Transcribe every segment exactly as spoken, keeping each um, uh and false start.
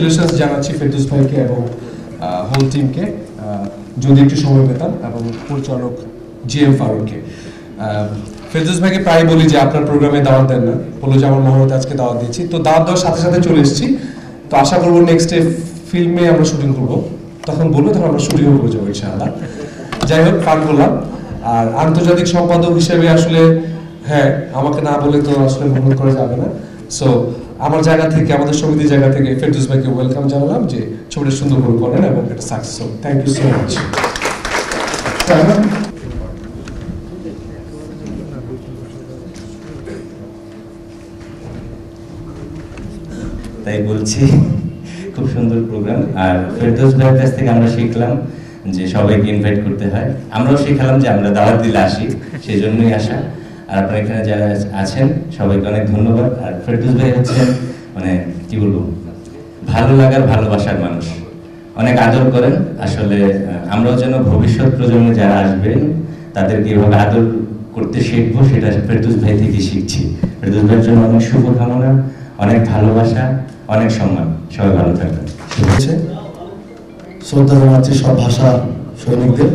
Congratulations জানাচ্ছি ফেরদৌস ভাইকে এবং হোল টিমকে, যদি একটু সময় পেতাম, এবং পরিচালক জি এম ফারুককে। ফেরদৌস ভাইকে প্রায় বলি যে আপনার প্রোগ্রামে দাওয়াত দেন না, বলো যে আমার মহরত আজকে দাওয়াত দিয়েছি, তো দাওয়াত দেওয়ার সাথে সাথে চলে এসেছি। তো আশা করবো নেক্সট ডে ফিল্মে আমরা শুটিং করবো, তখন বলবো তখন আমরা শুটিংও করে যাবো ইনশাআল্লাহ। যাই হোক, ফান করলাম। আর আন্তর্জাতিক সম্পাদক হিসেবে আসলে হ্যাঁ, আমাকে না বলে তো আসলে মহরত করা যাবে না। সো আমার জায়গা থেকে, আমাদের সমিতির জায়গা থেকে ফেরদৌস ভাইকে ওয়েলকাম জানালাম যে ছবিটা সুন্দর করে করেন এবং এটা সাকসেস হোক। Thank you so much. তাই বলছি, খুব সুন্দর প্রোগ্রাম। আর ফেরদৌস ভাইয়ের কাছ থেকে আমরা শিখলাম যে সবাইকে ইনভাইট করতে হয়, আমরাও শিখলাম যে আমরা দাওয়াত দিলে আসি, সেই জন্যই আসা। আর আপনারা এখানে যারা আছেন সবাইকে অনেক ধন্যবাদ। আর ফেরদৌস ভাই হচ্ছেন মানে কি বলবো, ভালো লাগার ভালোবাসার মানুষ, অনেক আদর করেন। আসলে আমরাও যেন ভবিষ্যৎ প্রজন্মে যারা আসবেন তাদেরকে এভাবে আদর করতে শিখবো, সেটা ফেরদৌস ভাই থেকে শিখছি। ফেরদৌস ভাইয়ের জন্য অনেক শুভকামনা, অনেক ভালোবাসা, অনেক সম্মান। সবাই ভালো থাকবেন। শ্রদ্ধা জানাচ্ছি সব ভাষা সৈনিকদের,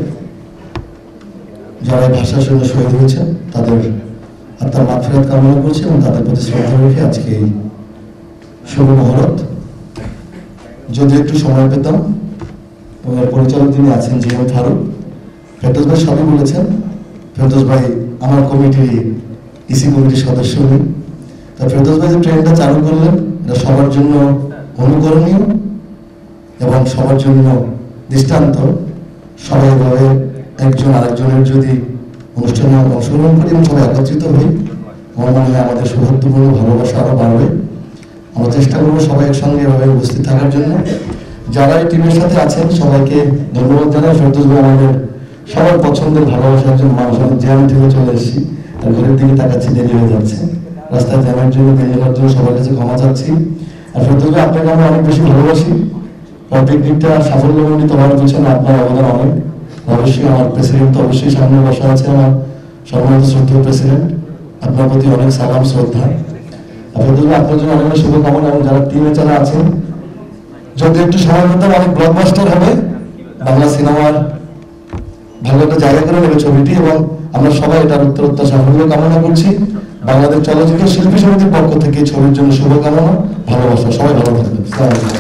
যারা ভাষার জন্য শহীদ হয়েছেন তাদের আত্মার মাগফিরাত কামনা করছি এবং তাদের প্রতি শ্রদ্ধা রেখে আজকে এই শুভ মহরত। যদি একটু সময় পেতাম, পরিচালক যিনি আছেন জি এম ফারুক, ফেরদৌস ভাই সবই বলেছেন। ফেরদৌস ভাই আমার কমিটির ইসি কমিটির সদস্য উনি। তা ফেরদৌস ভাই যে ট্রেনটা চালু করলেন, এটা সবার জন্য অনুকরণীয় এবং সবার জন্য দৃষ্টান্ত। সবাই ভাবে একজন আরেকজনের যদি অনুষ্ঠানে অংশগ্রহণ করি এবং সবাই একত্রিত হই, আমার মনে হয় আমাদের সৌহার্দ্যপূর্ণ ভালোবাসা আরও বাড়বে। আমরা চেষ্টা করবো সবাই একসঙ্গে এভাবে উপস্থিত থাকার জন্য। যারা এই টিমের সাথে আছেন সবাইকে ধন্যবাদ জানাই। ফেরদৌস ভাই আমাদের সবার পছন্দের ভালোবাসার জন্য মানুষ, আমি জ্যাম থেকে চলে এসেছি, আর ঘরের দিকে তাকাচ্ছি, দেরি হয়ে যাচ্ছে, রাস্তায় জ্যামের জন্য বেরিয়ে যাওয়ার জন্য সবার কাছে ক্ষমা চাচ্ছি। আর ফেরদৌস ভাই আপনাকে আমরা অনেক বেশি ভালোবাসি। পিকনিকটা সাফল্যমণ্ডিত হওয়ার পিছনে আপনার অবদান অনেক। অবশ্যই আমার প্রেসিডেন্ট তো অবশ্যই সামনে বসা আছে, আমার সম্মানিত শ্রদ্ধেয় প্রেসিডেন্ট, আপনার প্রতি অনেক সালাম শ্রদ্ধা। ফেরদৌস ভাই আপনার জন্য অনেক শুভকামনা এবং যারা টিমে যারা আছেন, যদি একটু সময় পেতাম অনেক ব্লকবাস্টার হবে, বাংলা সিনেমার ভালো একটা জায়গা করে নেবে ছবিটি, এবং আমরা সবাই এটার উত্তরোত্তর সাফল্য কামনা করছি। বাংলাদেশ চলচ্চিত্র শিল্পী সমিতির পক্ষ থেকে ছবির জন্য শুভকামনা, ভালোবাসা। সবাই ভালো থাকবেন।